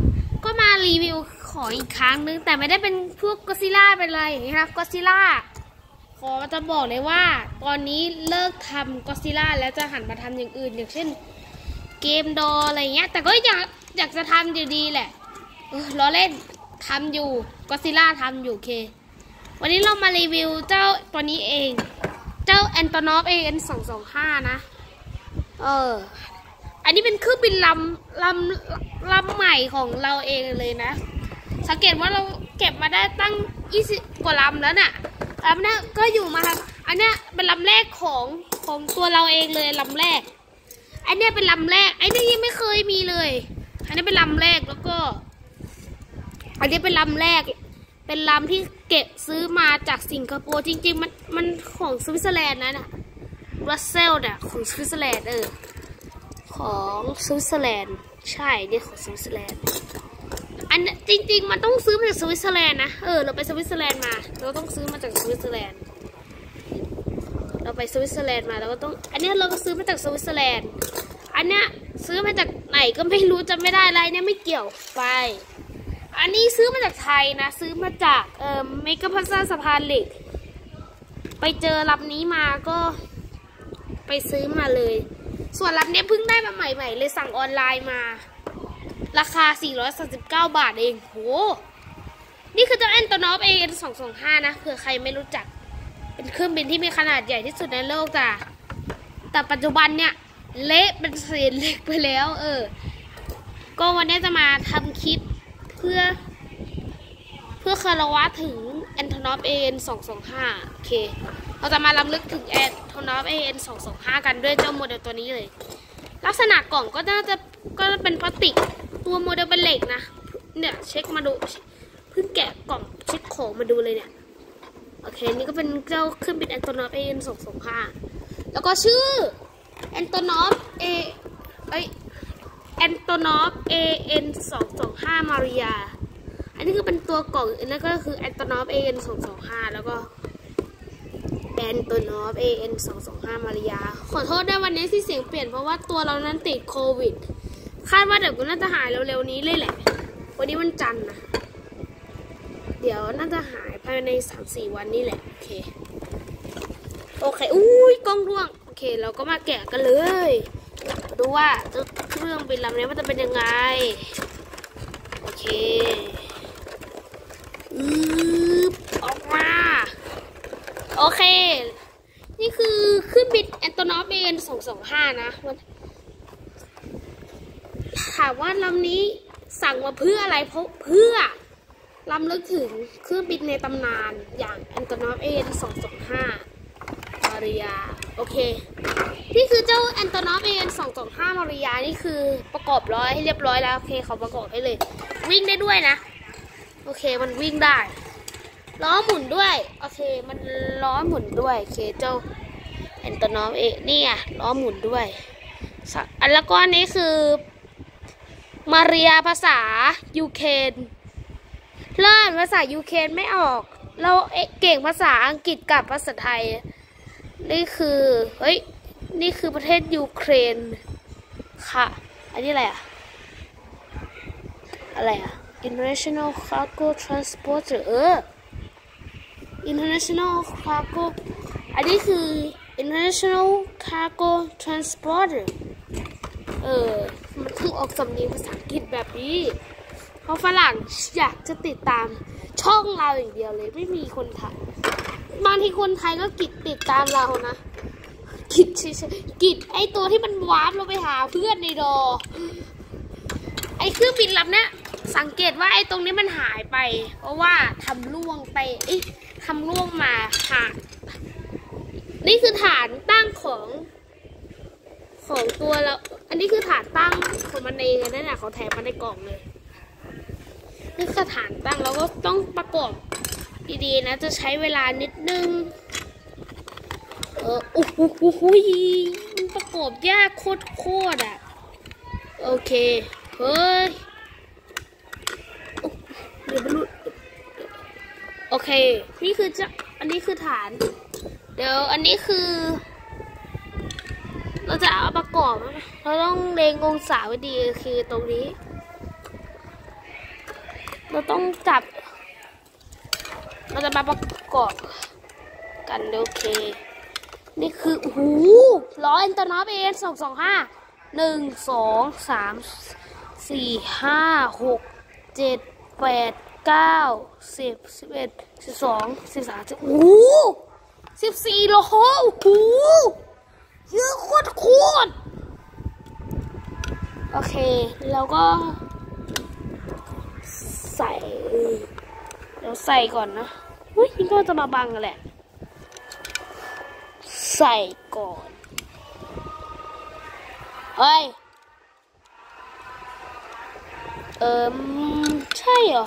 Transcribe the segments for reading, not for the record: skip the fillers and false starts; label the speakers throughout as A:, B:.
A: ก็มารีวิวของอีกครั้งนึงแต่ไม่ได้เป็นพวกก็ซิล่าเป็นอะไรอย่างนี้ครับก็ซิล่าขอจะบอกเลยว่าตอนนี้เลิกทำก็ซิล่าแล้วจะหันมาทำอย่างอื่นอย่างเช่นเกมดออะไรเงี้ยแต่ก็อยากจะทำอยู่ดีแหละล้อเล่นทำอยู่ก็ซิล่าทำอยู่โอเควันนี้เรามารีวิวเจ้าตัวนี้เองเจ้าแอนโตนอฟAN225นะอันนี้เป็นเครื่องบินลำใหม่ของเราเองเลยนะสังเกตว่าเราเก็บมาได้ตั้ง20 กว่าลำแล้วน่ะลำนี้ก็อยู่มาครับอันนี้เป็นลำแรกของตัวเราเองเลยลำแรกอันนี้เป็นลำแรกอันนี้ยังไม่เคยมีเลยอันนี้เป็นลำแรกแล้วก็อันนี้เป็นลำแรกเป็นลำที่เก็บซื้อมาจากสิงคโปร์จริงๆมันของสวิตเซอร์แลนด์นะน่ะบรัสเซลส์เนี่ยของสวิตเซอร์แลนด์ของสวิตเซอร์แลนด์ใช่เนี่ยของสวิตเซอร์แลนด์อันจริงๆมันต้องซื้อมาจากสวิตเซอร์แลนด์นะเราไปสวิตเซอร์แลนด์มาเราต้องซื้อมาจากสวิตเซอร์แลนด์เราไปสวิตเซอร์แลนด์มาเราก็ต้องอันนี้เราก็ซื้อมาจากสวิตเซอร์แลนด์อันเนี้ยซื้อมาจากไหนก็ไม่รู้จำไม่ได้อะไรเนี่ยไม่เกี่ยวไปอันนี้ซื้อมาจากไทยนะซื้อมาจากเมกะพลาซ่าสะพานเหล็กไปเจอลำนี้มาก็ไปซื้อมาเลยส่วนลำนี้เพิ่งได้มาใหม่ๆเลยสั่งออนไลน์มาราคา439 บาทเองโหนี่คือเจ้าแอนโตนอฟAN225นะเผื่อใครไม่รู้จักเป็นเครื่องบินที่มีขนาดใหญ่ที่สุดในโลกแต่ปัจจุบันเนี่ยเละเป็นเศษเล็กไปแล้วก็วันนี้จะมาทำคลิปเพื่อคารวะถึงแอนโทนอฟAN225โอเคเราจะมารำลึกถึงแอนโทนอฟAN225กันด้วยเจ้าโมเดลตัวนี้เลยลักษณะกล่องก็น่าจะเป็นพลาสติกตัวโมเดลเป็นเหล็กนะเนี่ยเช็คมาดูเพิ่งแกะกล่องเช็คของมาดูเลยเนี่ยโอเคนี่ก็เป็นเจ้าเครื่องบินแอนโทนอฟAN225แล้วก็ชื่อแอนโทนอฟแอนโทนอฟAN225มาริยาอันนี้คือเป็นตัวกล่องอันนั้นก็คือแอนโทนอฟAN225แล้วก็แอนโทนอฟAN225มาริยาขอโทษด้วยวันนี้ที่เสียงเปลี่ยนเพราะว่าตัวเรานั้นติดโควิดคาดว่าเดี๋ยวก็น่าจะหายเร็วๆนี้เลยแหละวันนี้วันจันทร์นะเดี๋ยวน่าจะหายภายใน 3-4 วันนี้แหละโอเคอุ้ยกล้องร่วงโอเคเราก็มาแกะกันเลยดูว่าเครื่องบินลำนี้มันจะเป็นยังไงโอเคออกมาโอเคนี่คือเครื่องบินแอนโทนอฟAN225นะถามว่าลำนี้สั่งมาเพื่ออะไรเพื่อลำลึกถึงเครื่องบินในตำนานอย่างแอนโทนอฟAN225มาริยาโอเคนี่คือเจ้าแอนโทนอฟAN225มาริยานี่คือประกอบล้อให้เรียบร้อยแล้วโอเคเขาประกอบให้เลยวิ่งได้ด้วยนะโอเคมันวิ่งได้ล้อหมุนด้วยโอเคมันล้อหมุนด้วยโอเคเจ้าแอนโทนอฟนี่อ่ะล้อหมุนด้วยอันแล้วก็นี้คือมาเรียภาษายูเครนเลิศภาษายูเครนไม่ออกเราเก่งภาษาอังกฤษกับภาษาไทยนี่คือนี่คือประเทศยูเครนค่ะอันนี้อะไรInternational Cargo Transporter International Cargo อันนี้คือ International Cargo Transporterมันต้องออกสำเนียงภาษาอังกฤษแบบนี้เพราะฝรั่งอยากจะติดตามช่องเราอย่างเดียวเลยไม่มีคนไทยบางทีคนไทยก็ติดตามเรานะกิจไอตัวที่มันวาร์ปเราไปหาเพื่อนในดอไอเครื่องบินลำเนี้ยสังเกตว่าไอตรงนี้มันหายไปเพราะว่าทำล่วงมาค่ะนี่คือฐานตั้งของตัวเราอันนี้คือฐานตั้งของมันเองนั่นแหละเขาแถมมาในกล่องเลยนี่คือฐานตั้งเราก็ต้องประกอบดีๆนะจะใช้เวลานิดนึงมันประกอบยากโคตรอ่ะโอเคเฮ้ยเดี๋ยวมันโอเคนี่คืออันนี้คือฐานเดี๋ยวอันนี้คือเราจะเอาประกอบเราต้องเล็งองศาไว้ดีคือตรงนี้เราต้องจับเราจะมาประกอบกันโอเคนี่คือโอ้โหล้อแอนโตนอฟเอ็น225 1 2 3 4 5 6 7 8 9 10 11 12 13โอ้โห14 ล้อโอ้โหเยอะโคตรโอเคแล้วก็ใส่เดี๋ยวใส่ก่อนนะอุ้ยนี่ก็จะมาบังกันแหละใส่ก่อนเฮ้ยใช่เหรอ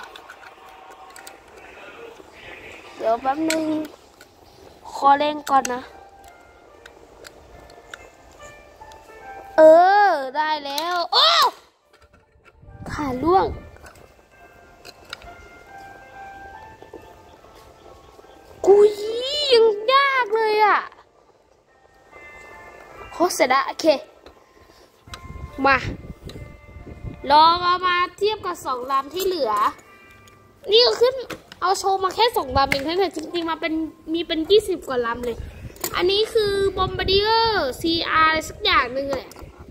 A: เดี๋ยวแป๊บนึงขอเล่นก่อนนะได้แล้วโอ้ขาล่วงกูยังยากเลยอ่ะโคเสร็จแล้วโอเคมาลองเอามาเทียบกับ2 ลำที่เหลือนี่ก็ขึ้นเอาโชว์มาแค่2 ลำเองแต่จริงๆมามีเป็น20 กว่าลำเลยอันนี้คือบอมบาร์ดิเออร์ CR สักอย่างหนึ่งเลย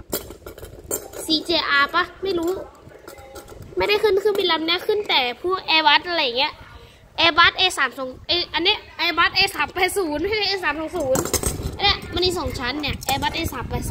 A: CJR ปะไม่รู้ไม่ได้ขึ้นบินลำนี้ขึ้นแต่พวก Airbus อะไรเงี้ย Airbus A320 อันนี้ Airbus A380 ไม่ใช่ A320 เนี่ยมันมี2 ชั้นเนี่ย Airbus A380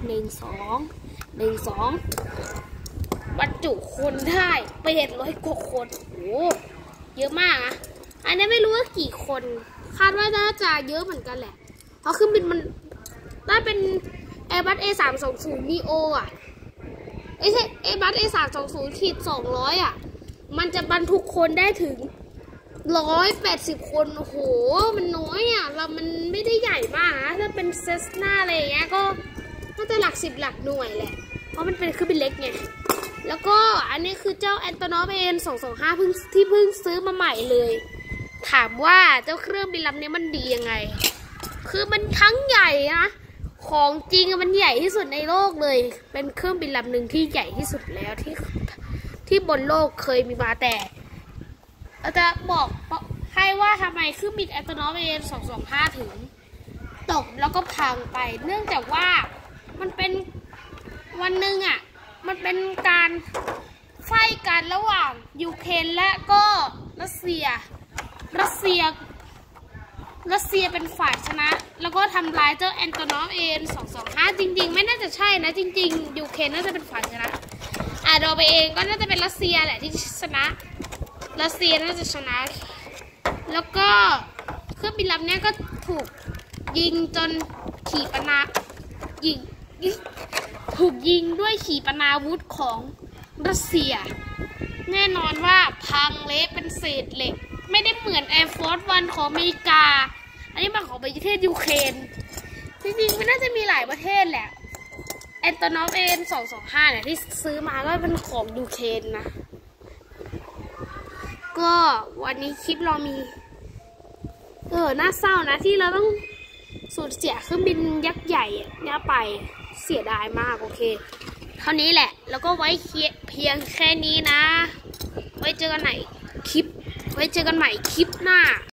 A: 12 บรรจุคนได้ไป100 กว่าคนโอ้เยอะมากอะอันนี้ไม่รู้ว่ากี่คนคาดว่าน่าจะเยอะเหมือนกันแหละเพราะเครื่องบินมันได้เป็น Airbus A320 Neo อ่ะไม่ใช่ Airbus A320-200 อ่ะมันจะบรรทุกคนได้ถึง180 คนโอ้โหมันน้อยอ่ะมันไม่ได้ใหญ่มากนะถ้าเป็นเซสนาอะไรอย่างเงี้ยก็น่าจะหลัก10 หลักหน่วยแหละเพราะมันเป็นเครื่องบินเล็กไงแล้วก็อันนี้คือเจ้าแอนโตนอฟเอ็น225เพิ่งซื้อมาใหม่เลยถามว่าเจ้าเครื่องบินลำนี้มันดียังไงคือมันทั้งใหญ่นะของจริงมันใหญ่ที่สุดในโลกเลยเป็นเครื่องบินลำหนึ่งที่ใหญ่ที่สุดแล้วที่บนโลกเคยมีมาแต่เราจะบอกให้ว่าทำไมเครื่องบินแอนโตนอฟเอ็น225ถึงตกแล้วก็พังไปเนื่องจากว่ามันเป็นวันหนึ่งอ่ะมันเป็นการไฟกันระหว่างยูเครนและก็รัสเซียเป็นฝ่ายชนะแล้วก็ทำลายเจ้าแอนโตนอฟเอ็น225จริงๆไม่น่าจะใช่นะจริงๆยูเครนน่าจะเป็นฝ่ายชนะเราไปเองก็น่าจะเป็นรัสเซียแหละที่ชนะรัสเซียน่าจะชนะแล้วก็เครื่องบินลำนี้ก็ถูกยิงจนขีปนาถูกยิงด้วยขีปนาวุธของรัสเซียแน่นอนว่าพังเละเป็นเศษเหล็กไม่ได้เหมือน Air Force One ของอเมริกาอันนี้มาของประเทศยูเครนจริงๆมันน่าจะมีหลายประเทศแหละแอนโตนอฟเอ็น225เนี่ยที่ซื้อมาก็เป็นของยูเครนนะก็วันนี้คลิปเรามีน่าเศร้านะที่เราต้องสูญเสียเครื่องบินยักษ์ใหญ่เนี่ยไปเสียดายมากโอเคเท่านี้แหละแล้วก็ไว้เพียงแค่นี้นะไว้เจอกันใหม่คลิปหน้า